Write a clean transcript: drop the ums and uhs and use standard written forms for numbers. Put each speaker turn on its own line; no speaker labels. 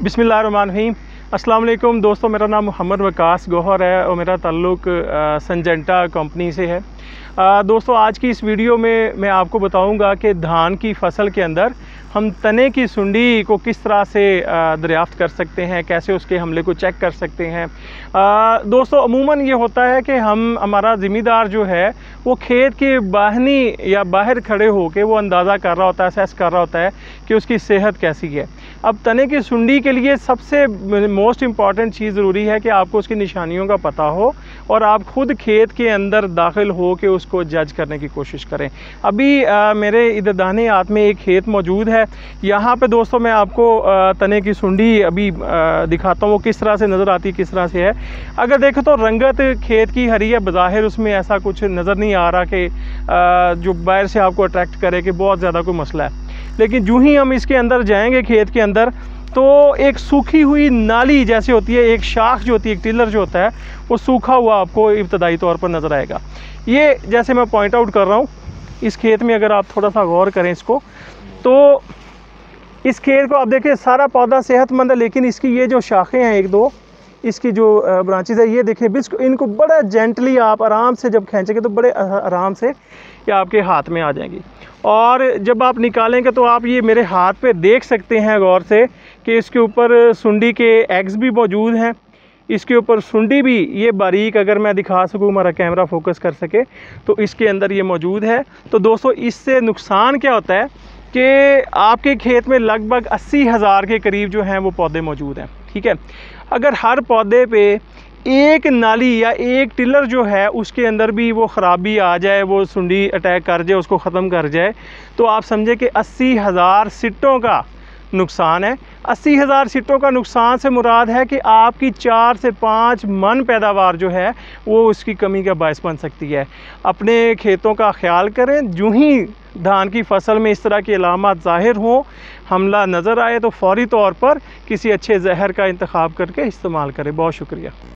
बिस्मिल्लाहिर्रहमानिर्रहीम। अस्सलाम वालेकुम दोस्तों, मेरा नाम मोहम्मद वकास गौहर है और मेरा ताल्लुक़ सिंजेंटा कंपनी से है। दोस्तों, आज की इस वीडियो में मैं आपको बताऊंगा कि धान की फसल के अंदर हम तने की सुंडी को किस तरह से दरियाफ़्त कर सकते हैं, कैसे उसके हमले को चेक कर सकते हैं। दोस्तों, अमूमन ये होता है कि हमारा ज़िम्मेदार जो है वो खेत के बाहनी या बाहर खड़े होकर वो अंदाज़ा कर रहा होता है, असेस कर रहा होता है कि उसकी सेहत कैसी है। अब तने की सुंडी के लिए सबसे मोस्ट इम्पॉर्टेंट चीज़ ज़रूरी है कि आपको उसकी निशानियों का पता हो और आप ख़ुद खेत के अंदर दाखिल हो के उसको जज करने की कोशिश करें। अभी मेरे इधर दाहिने हाथ में एक खेत मौजूद है। यहाँ पे दोस्तों मैं आपको तने की सुंडी अभी दिखाता हूँ वो किस तरह से नज़र आती है, किस तरह से है। अगर देखो तो रंगत खेत की हरी है, बज़ाहिर उसमें ऐसा कुछ नज़र नहीं आ रहा कि जो बाहर से आपको अट्रैक्ट करे कि बहुत ज़्यादा कोई मसला है। लेकिन जो ही हम इसके अंदर जाएंगे खेत के अंदर तो एक सूखी हुई नाली जैसे होती है, एक शाख जो होती है, एक टिलर जो होता है वो सूखा हुआ आपको इब्तदाई तौर पर नज़र आएगा। ये जैसे मैं पॉइंट आउट कर रहा हूँ, इस खेत में अगर आप थोड़ा सा गौर करें इसको, तो इस खेत को आप देखें सारा पौधा सेहतमंद है, लेकिन इसकी ये जो शाखें हैं एक दो, इसकी जो ब्रांचेज है, ये देखें बिल्कुल इनको बड़ा जेंटली आप आराम से जब खींचेंगे तो बड़े आराम से ये आपके हाथ में आ जाएंगी। और जब आप निकालेंगे तो आप ये मेरे हाथ पे देख सकते हैं गौर से कि इसके ऊपर सुंडी के एग्स भी मौजूद हैं। इसके ऊपर सुंडी भी ये बारीक, अगर मैं दिखा सकूँ, हमारा कैमरा फोकस कर सके, तो इसके अंदर ये मौजूद है। तो दोस्तों, इससे नुकसान क्या होता है कि आपके खेत में लगभग 80,000 के करीब जो हैं वो पौधे मौजूद हैं। ठीक है, अगर हर पौधे पे एक नाली या एक टिलर जो है उसके अंदर भी वो ख़राबी आ जाए, वो सुंडी अटैक कर जाए, उसको ख़त्म कर जाए, तो आप समझे कि 80,000 सिट्टों का नुकसान है। 80,000 सिट्टों का नुकसान से मुराद है कि आपकी 4 से 5 मन पैदावार जो है वो उसकी कमी का बायस बन सकती है। अपने खेतों का ख्याल करें, जो ही धान की फसल में इस तरह की अलामत ज़ाहिर हों, हमला नज़र आए, तो फौरी तौर पर किसी अच्छे जहर का इंतखाब करके इस्तेमाल करें। बहुत शुक्रिया।